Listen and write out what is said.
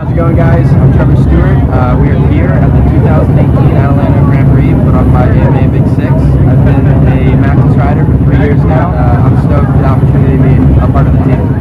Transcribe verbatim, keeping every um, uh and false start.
How's it going, guys? I'm Trevor Stewart. Uh, we are here at the two thousand eighteen Atalanta Grand Prix put on by A M A Big Six. I've been a Maxxis rider for three years now. Uh, I'm stoked for the opportunity to be a part of the team.